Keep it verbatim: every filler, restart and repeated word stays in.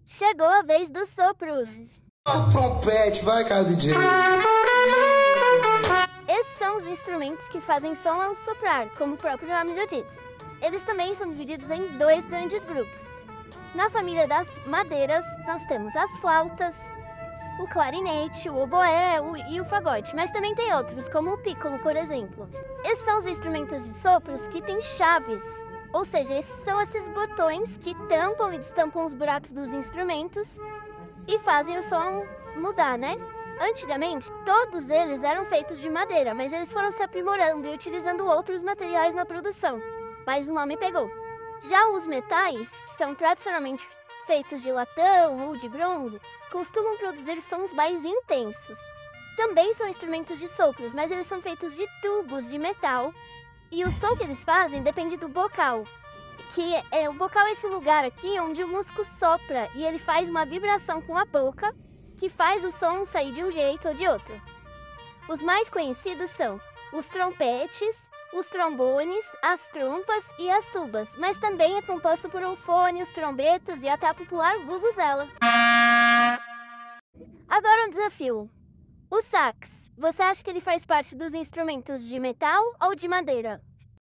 Chegou a vez dos sopros. O trompete, vai, cara, D J. Esses são os instrumentos que fazem som ao soprar, como o próprio nome já diz. Eles também são divididos em dois grandes grupos. Na família das madeiras, nós temos as flautas, o clarinete, o oboé o, e o fagote, mas também tem outros, como o pícolo, por exemplo. Esses são os instrumentos de sopros que têm chaves, ou seja, esses são esses botões que tampam e destampam os buracos dos instrumentos e fazem o som mudar, né? Antigamente, todos eles eram feitos de madeira, mas eles foram se aprimorando e utilizando outros materiais na produção, mas o nome pegou. Já os metais, que são tradicionalmente feitos de latão ou de bronze, costumam produzir sons mais intensos. Também são instrumentos de sopros, mas eles são feitos de tubos de metal, e o som que eles fazem depende do bocal, que é o bocal é esse lugar aqui onde o músico sopra e ele faz uma vibração com a boca, que faz o som sair de um jeito ou de outro. Os mais conhecidos são os trompetes, os trombones, as trompas e as tubas, mas também é composto por um fone, os trombetas e até a popular vuvuzela. Agora um desafio. O sax, você acha que ele faz parte dos instrumentos de metal ou de madeira?